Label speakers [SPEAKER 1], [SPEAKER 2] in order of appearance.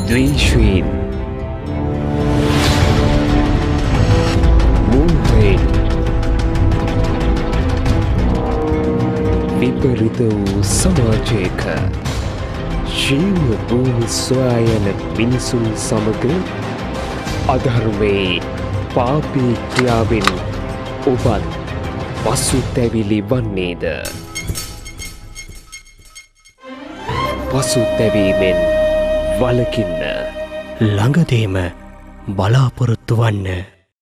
[SPEAKER 1] ද්වේෂයෙන් මෝහයෙන් විපරිත වූ සමාජයක ශීල භූමි සොයා යන මිනිසුන් සමග අධර්මයේ පාපී ක්‍රියාවෙන් ඔබත් පසුතැවිලි වන්නේද? පසුතැවීමෙන් වළකින්න ළඟදීම බලාපොරොත්තු වන්න.